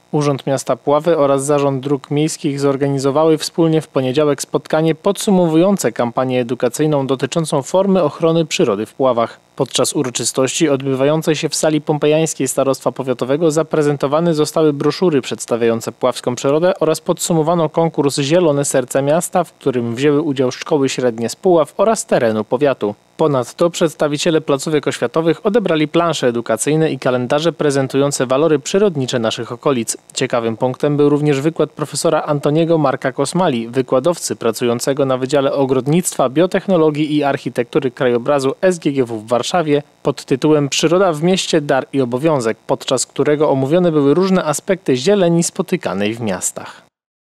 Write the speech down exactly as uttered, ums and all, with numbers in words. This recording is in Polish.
Urząd Miasta Puławy oraz Zarząd Dróg Miejskich zorganizowały wspólnie w poniedziałek spotkanie podsumowujące kampanię edukacyjną dotyczącą formy ochrony przyrody w Puławach. Podczas uroczystości odbywającej się w sali pompejańskiej Starostwa Powiatowego zaprezentowane zostały broszury przedstawiające puławską przyrodę oraz podsumowano konkurs Zielone Serce Miasta, w którym wzięły udział szkoły średnie z Puław oraz terenu powiatu. Ponadto przedstawiciele placówek oświatowych odebrali plansze edukacyjne i kalendarze prezentujące walory przyrodnicze naszych okolic. Ciekawym punktem był również wykład profesora Antoniego Marka Kosmali, wykładowcy pracującego na Wydziale Ogrodnictwa, Biotechnologii i Architektury Krajobrazu S G G W w Warszawie pod tytułem Przyroda w mieście, dar i obowiązek, podczas którego omówione były różne aspekty zieleni spotykanej w miastach.